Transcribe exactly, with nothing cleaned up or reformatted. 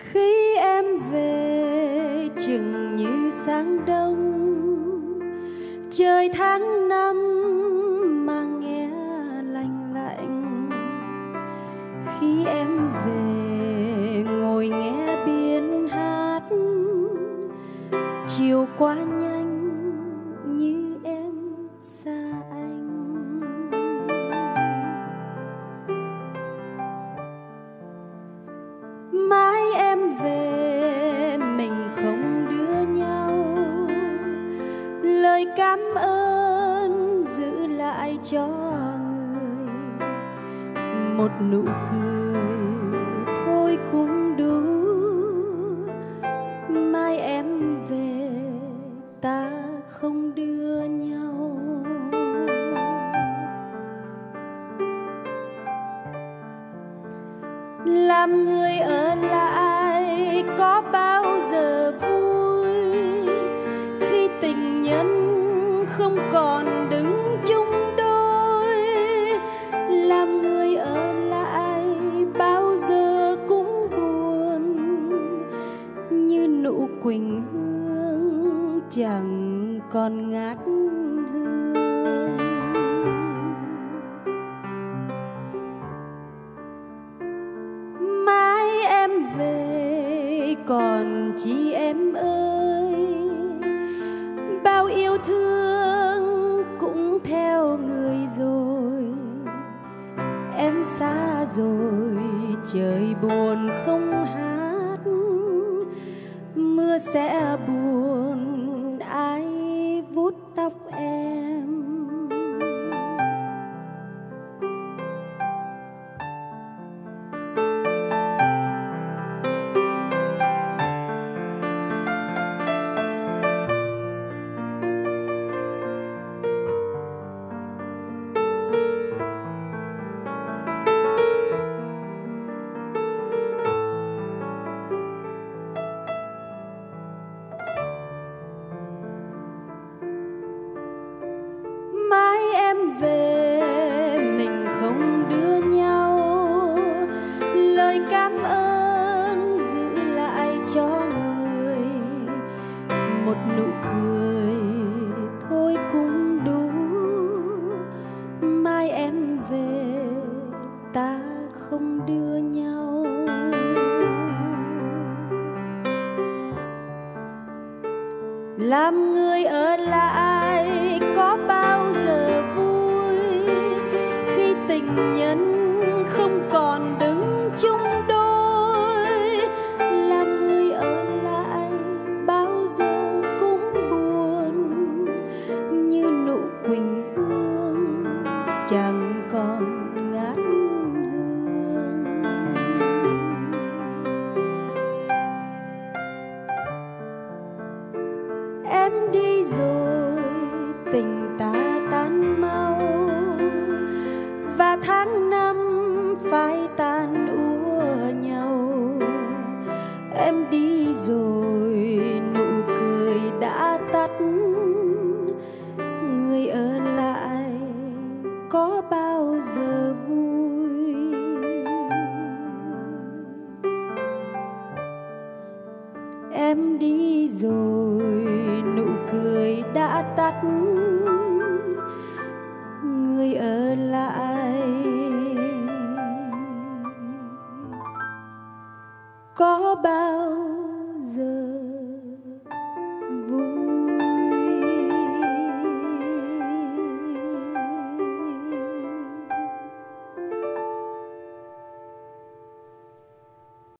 Khi em về chừng như sáng đông, trời tháng năm mà nghe lạnh lạnh. Khi em về ngồi nghe biển hát, chiều qua nhanh như em xa anh. Mãi em về mình không đưa nhau, lời cảm ơn giữ lại cho người, một nụ cười thôi cũng đủ. Mai em về ta không đưa nhau. Làm người ở lại có bao giờ vui, khi tình nhân không còn đứng chung đôi. Làm người ở lại bao giờ cũng buồn, như nụ quỳnh hương chẳng còn ngát hương. Mãi em về còn chi em ơi, bao yêu thương cũng theo người rồi. Em xa rồi trời buồn không hát, mưa sẽ buồn ai vuốt tóc em. Mãi em về mình không đưa nhau, lời cảm ơn giữ lại cho người, một nụ cười thôi cũng đủ. Mai em về ta không đưa nhau. Làm người ở lại có bao giờ vui, khi tình nhân không còn đứng chung đôi. Làm người ở lại bao giờ cũng buồn, như nụ quỳnh hương chẳng còn ngát hương. Em đi rồi tình ta tan mau, và tháng năm phai tan úa nhau. Em đi rồi nụ cười đã tắt, người ở lại có bao giờ vui. Em đi rồi nụ cười đã tắt, người ở lại có bao